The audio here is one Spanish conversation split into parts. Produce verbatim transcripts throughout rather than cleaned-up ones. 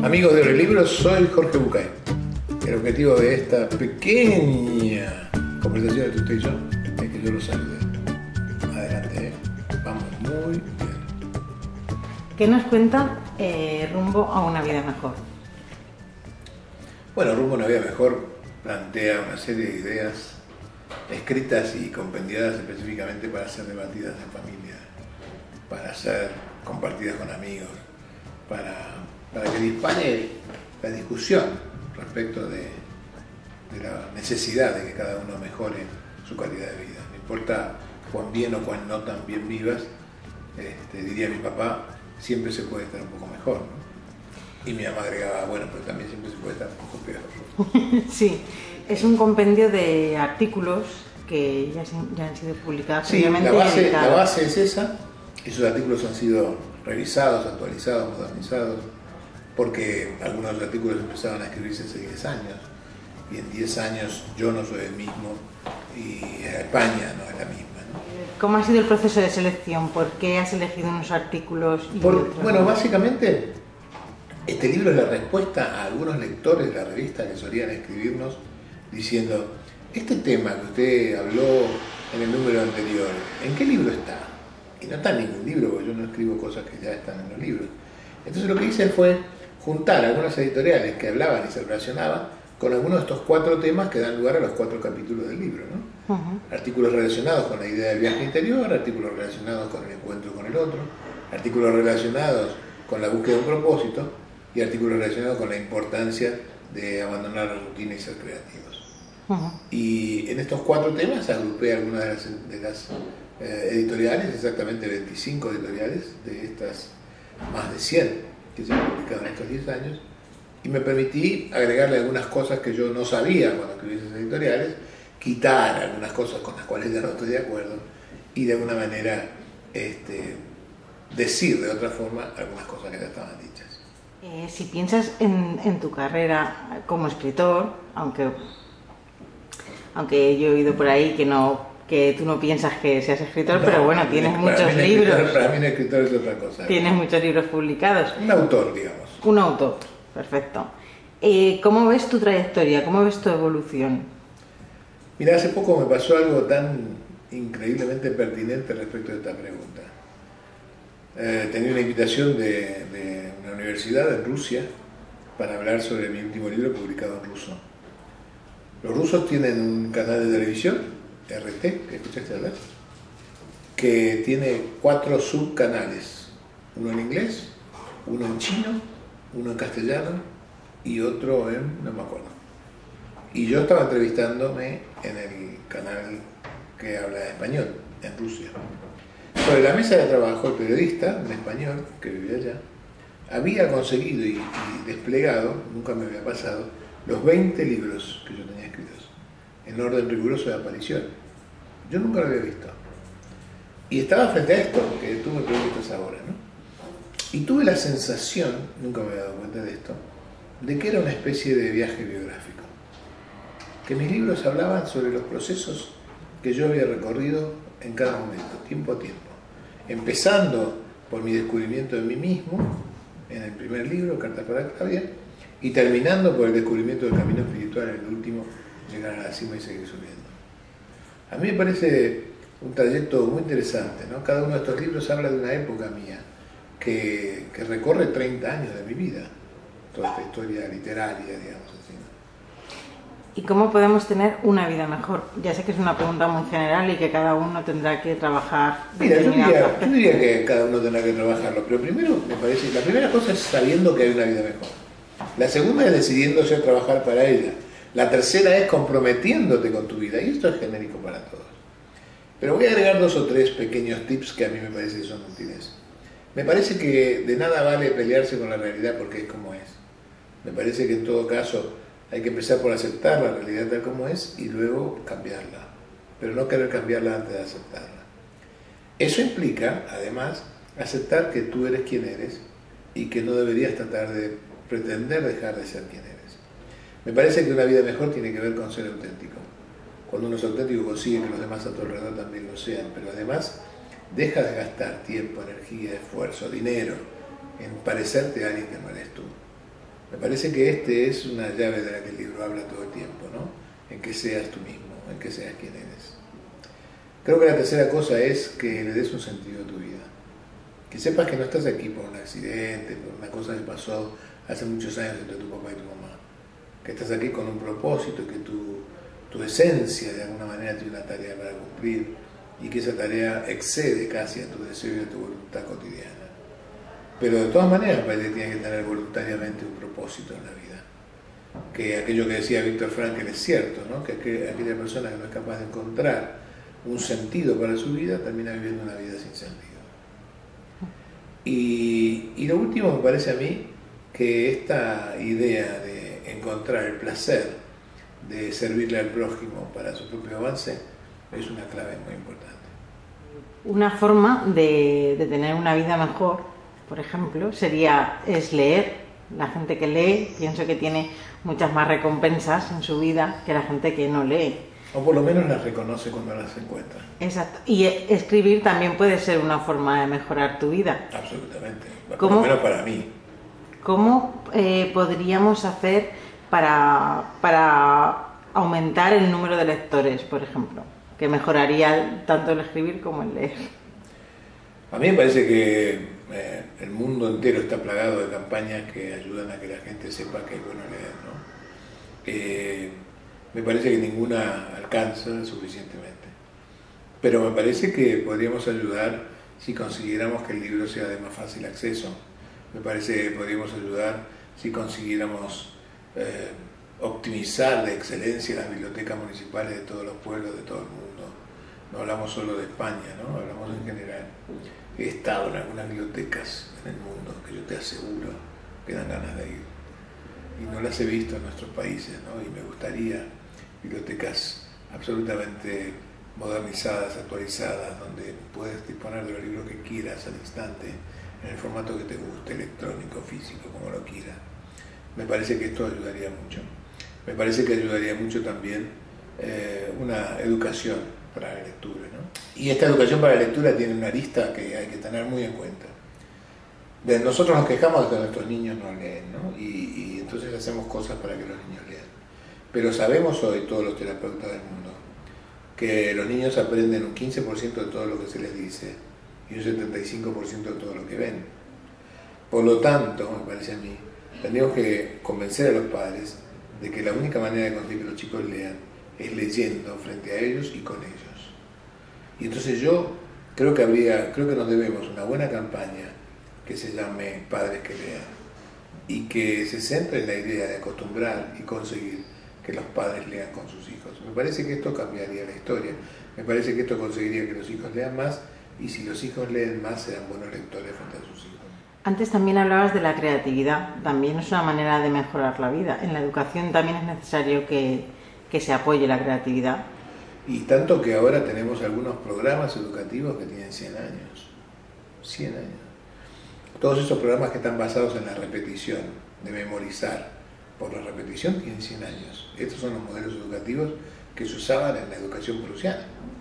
Amigos de Audiolibros, soy Jorge Bucay. El objetivo de esta pequeña conversación entre usted y yo es que yo lo salude. Adelante, ¿eh? Vamos muy bien. ¿Qué nos cuenta eh, Rumbo a una vida mejor? Bueno, Rumbo a una vida mejor plantea una serie de ideas escritas y compendiadas específicamente para ser debatidas en familia, para ser compartidas con amigos, para, para que dispare la discusión respecto de, de la necesidad de que cada uno mejore su calidad de vida. No importa cuán bien o cuán no tan bien vivas, este, diría mi papá, siempre se puede estar un poco mejor, ¿no? Y mi mamá agregaba, bueno, pero también siempre se puede estar un poco peor. Sí, es un compendio de artículos que ya, se, ya han sido publicados. Sí, la base, la base es esa. Esos artículos han sido revisados, actualizados, modernizados, porque algunos de los artículos empezaron a escribirse hace diez años, y en diez años yo no soy el mismo, y España no es la misma, ¿no? ¿Cómo ha sido el proceso de selección? ¿Por qué has elegido unos artículos y Por, otros? Bueno, básicamente, este libro es la respuesta a algunos lectores de la revista que solían escribirnos diciendo, este tema que usted habló en el número anterior, ¿en qué libro está? Y no está en ningún libro, porque yo no escribo cosas que ya están en los libros. Entonces lo que hice fue juntar algunas editoriales que hablaban y se relacionaban con algunos de estos cuatro temas que dan lugar a los cuatro capítulos del libro, ¿no? Uh-huh. Artículos relacionados con la idea del viaje interior, artículos relacionados con el encuentro con el otro, artículos relacionados con la búsqueda de un propósito y artículos relacionados con la importancia de abandonar la rutina y ser creativos. Uh-huh. Y en estos cuatro temas agrupé algunas de las, de las eh, editoriales, exactamente veinticinco editoriales de estas más de cien que se han publicado en estos diez años, y me permití agregarle algunas cosas que yo no sabía cuando escribí esas editoriales, quitar algunas cosas con las cuales ya no estoy de acuerdo y de alguna manera este, decir de otra forma algunas cosas que ya estaban dichas. Eh, si piensas en, en tu carrera como escritor, aunque, aunque yo he oído por ahí que no que tú no piensas que seas escritor, no, pero bueno, tienes para muchos mí libros. Escritor, para mí un escritor es otra cosa. Tienes ¿no? muchos libros publicados. Un autor, digamos. Un autor, perfecto. Eh, ¿Cómo ves tu trayectoria? ¿Cómo ves tu evolución? Mira, hace poco me pasó algo tan increíblemente pertinente respecto de esta pregunta. Eh, tenía una invitación de, de una universidad en Rusia para hablar sobre mi último libro publicado en ruso. Los rusos tienen un canal de televisión, R T, que escuchaste hablar, que tiene cuatro subcanales, uno en inglés, uno en chino, uno en castellano y otro en, no me acuerdo. Y yo estaba entrevistándome en el canal que habla español, en Rusia. Sobre la mesa de trabajo, el periodista, un español que vivía allá, había conseguido y, y desplegado, nunca me había pasado, los veinte libros que yo tenía escritos, en orden riguroso de aparición. Yo nunca lo había visto. Y estaba frente a esto, que tú me preguntas ahora, ¿no? Y tuve la sensación, nunca me había dado cuenta de esto, de que era una especie de viaje biográfico. Que mis libros hablaban sobre los procesos que yo había recorrido en cada momento, tiempo a tiempo. Empezando por mi descubrimiento de mí mismo, en el primer libro, Cartas para Claudia, y terminando por el descubrimiento del camino espiritual en el último, llegar a la cima y seguir subiendo. A mí me parece un trayecto muy interesante, ¿no? Cada uno de estos libros habla de una época mía que, que recorre treinta años de mi vida, toda esta historia literaria, digamos así, ¿no? ¿Y cómo podemos tener una vida mejor? Ya sé que es una pregunta muy general y que cada uno tendrá que trabajar. Mira, yo diría, yo diría que cada uno tendrá que trabajarlo, pero primero me parece, la primera cosa es sabiendo que hay una vida mejor. La segunda es decidiéndose a trabajar para ella. La tercera es comprometiéndote con tu vida, y esto es genérico para todos. Pero voy a agregar dos o tres pequeños tips que a mí me parece que son útiles. Me parece que de nada vale pelearse con la realidad porque es como es. Me parece que en todo caso hay que empezar por aceptar la realidad tal como es y luego cambiarla, pero no querer cambiarla antes de aceptarla. Eso implica, además, aceptar que tú eres quien eres y que no deberías tratar de pretender dejar de ser quien eres. Me parece que una vida mejor tiene que ver con ser auténtico. Cuando uno es auténtico consigue que los demás a tu alrededor también lo sean, pero además deja de gastar tiempo, energía, esfuerzo, dinero en parecerte a alguien que no eres tú. Me parece que este es una llave de la que el libro habla todo el tiempo, ¿no? En que seas tú mismo, en que seas quien eres. Creo que la tercera cosa es que le des un sentido a tu vida. Que sepas que no estás aquí por un accidente, por una cosa que pasó hace muchos años entre tu papá y tu mamá. Que estás aquí con un propósito, que tu, tu esencia de alguna manera tiene una tarea para cumplir y que esa tarea excede casi a tu deseo y a tu voluntad cotidiana. Pero de todas maneras parece que tiene que tener voluntariamente un propósito en la vida. Que aquello que decía Víctor Frankl es cierto, ¿no? Que aquella persona que no es capaz de encontrar un sentido para su vida termina viviendo una vida sin sentido. Y, y lo último me parece a mí que esta idea de encontrar el placer de servirle al prójimo para su propio avance es una clave muy importante. Una forma de, de tener una vida mejor, por ejemplo, sería es leer. La gente que lee, pienso que tiene muchas más recompensas en su vida que la gente que no lee. O por lo menos las reconoce cuando las encuentra. Exacto. Y escribir también puede ser una forma de mejorar tu vida. Absolutamente. Por ¿Cómo, lo menos para mí. ¿Cómo eh, podríamos hacer para, para aumentar el número de lectores, por ejemplo? Que mejoraría tanto el escribir como el leer. A mí me parece que eh, el mundo entero está plagado de campañas que ayudan a que la gente sepa que es bueno leer, ¿no? Eh, me parece que ninguna alcanza suficientemente. Pero me parece que podríamos ayudar si consiguiéramos que el libro sea de más fácil acceso. Me parece que podríamos ayudar si consiguiéramos eh, optimizar de excelencia las bibliotecas municipales de todos los pueblos, de todo el mundo. No hablamos solo de España, ¿no? Hablamos en general. He estado en algunas bibliotecas en el mundo que yo te aseguro que dan ganas de ir. Y no las he visto en nuestros países, ¿no? Y me gustaría bibliotecas absolutamente modernizadas, actualizadas, donde puedes disponer de los libros que quieras al instante, en el formato que te guste, electrónico, físico, como lo quieras. Me parece que esto ayudaría mucho. Me parece que ayudaría mucho también eh, una educación para la lectura, ¿no? Y esta educación para la lectura tiene una lista que hay que tener muy en cuenta. De nosotros nos quejamos de que nuestros niños no leen, ¿no? Y, y entonces hacemos cosas para que los niños lean. Pero sabemos hoy, todos los terapeutas del mundo, que los niños aprenden un quince por ciento de todo lo que se les dice y un setenta y cinco por ciento de todo lo que ven. Por lo tanto, me parece a mí, tendríamos que convencer a los padres de que la única manera de conseguir que los chicos lean es leyendo frente a ellos y con ellos. Y entonces yo creo que habría, creo que nos debemos una buena campaña que se llame Padres que Lean y que se centre en la idea de acostumbrar y conseguir que los padres lean con sus hijos. Me parece que esto cambiaría la historia. Me parece que esto conseguiría que los hijos lean más y si los hijos leen más serán buenos lectores frente a sus hijos. Antes también hablabas de la creatividad. También es una manera de mejorar la vida. En la educación también es necesario que, que se apoye la creatividad. Y tanto que ahora tenemos algunos programas educativos que tienen cien años. cien años. Todos esos programas que están basados en la repetición, de memorizar por la repetición, tienen cien años. Estos son los modelos educativos que se usaban en la educación prusiana.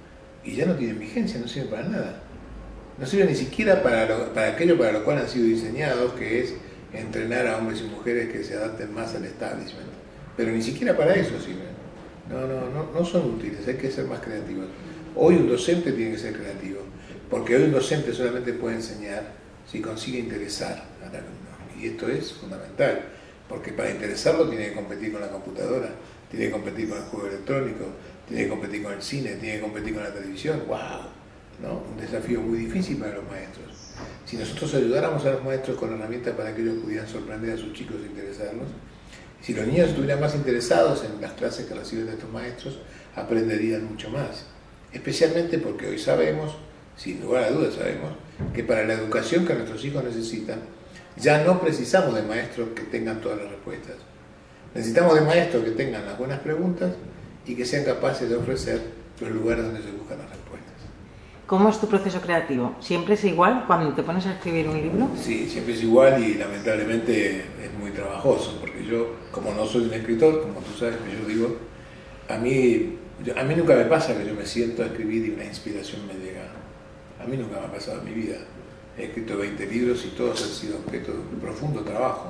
Y ya no tienen vigencia, no sirven para nada. No sirven ni siquiera para, lo, para aquello para lo cual han sido diseñados, que es entrenar a hombres y mujeres que se adapten más al establishment. Pero ni siquiera para eso sirven. No, no, no, no son útiles, hay que ser más creativos. Hoy un docente tiene que ser creativo, porque hoy un docente solamente puede enseñar si consigue interesar al alumno. Y esto es fundamental, porque para interesarlo tiene que competir con la computadora, tiene que competir con el juego electrónico, tiene que competir con el cine, tiene que competir con la televisión. ¡Wow! ¿No? Un desafío muy difícil para los maestros. Si nosotros ayudáramos a los maestros con herramientas para que ellos pudieran sorprender a sus chicos e interesarlos, si los niños estuvieran más interesados en las clases que reciben de estos maestros, aprenderían mucho más. Especialmente porque hoy sabemos, sin lugar a dudas sabemos, que para la educación que nuestros hijos necesitan, ya no precisamos de maestros que tengan todas las respuestas. Necesitamos de maestros que tengan las buenas preguntas y que sean capaces de ofrecer los lugares donde se buscan las respuestas. ¿Cómo es tu proceso creativo? ¿Siempre es igual cuando te pones a escribir un libro? Sí, siempre es igual y lamentablemente es muy trabajoso, porque yo, como no soy un escritor, como tú sabes que yo digo, a mí, yo, a mí nunca me pasa que yo me siento a escribir y una inspiración me llega. A mí nunca me ha pasado en mi vida. He escrito veinte libros y todos han sido objeto de un profundo trabajo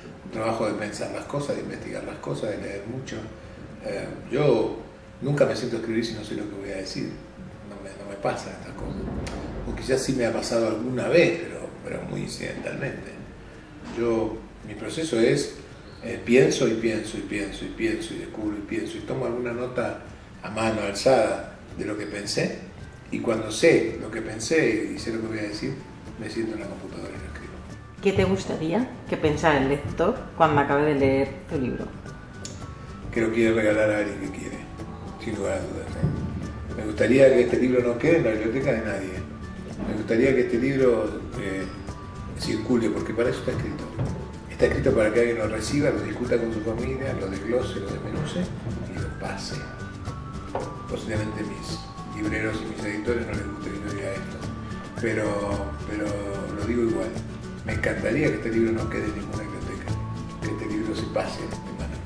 un trabajo de pensar las cosas, de investigar las cosas, de leer mucho. Eh, yo nunca me siento a escribir si no sé lo que voy a decir, no me, no me pasa estas cosas. O quizás sí me ha pasado alguna vez, pero, pero muy incidentalmente. Yo, mi proceso es, eh, pienso y pienso y pienso y pienso y descubro y pienso y tomo alguna nota a mano alzada de lo que pensé, y cuando sé lo que pensé y sé lo que voy a decir, me siento en la computadora y lo escribo. ¿Qué te gustaría que pensara el lector cuando acabe de leer tu libro? Que lo quiere regalar a alguien que quiere, sin lugar a dudas. ¿eh? Me gustaría que este libro no quede en la biblioteca de nadie. Me gustaría que este libro eh, circule, porque para eso está escrito. Está escrito para que alguien lo reciba, lo discuta con su familia, lo desglose, lo desmenuce y lo pase. Posiblemente mis libreros y mis editores no les guste que yo diga esto, pero, pero lo digo igual. Me encantaría que este libro no quede en ninguna biblioteca, que este libro se pase de mano